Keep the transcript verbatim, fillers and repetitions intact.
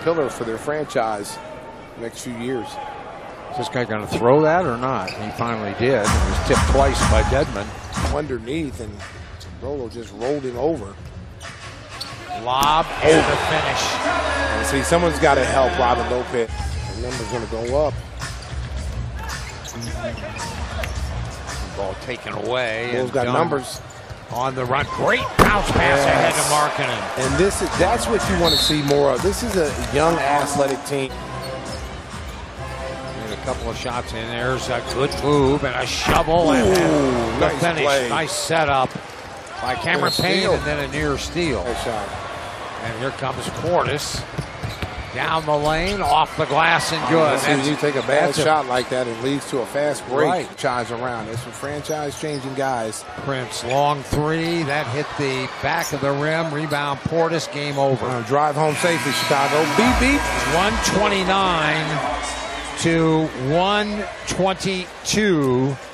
pillar for their franchise the next few years. Is this guy going to throw that or not? He finally did. It was tipped twice by Dedmon. Underneath, and Rolo just rolled him over. Lob and the finish. And see, someone's got to help Robin Lopez. The number's going to go up. Ball taken away. Bulls got numbers. On the run. Great bounce pass yes. ahead to Markkanen. And this is, that's what you want to see more of. This is a young, athletic team. And a couple of shots in. There's a good move and a shovel. Ooh, and the nice finish. play. Nice setup by Cameron Payne, and then a near steal. Nice shot. And here comes Portis. Down the lane, off the glass, and good. See, you take a bad shot a, like that, it leads to a fast break. Right. Franchise around. There's some franchise-changing guys. Prince, long three. That hit the back of the rim. Rebound, Portis. Game over. Uh, drive home safely, Chicago. Beep, beep. one twenty-nine to one twenty-two.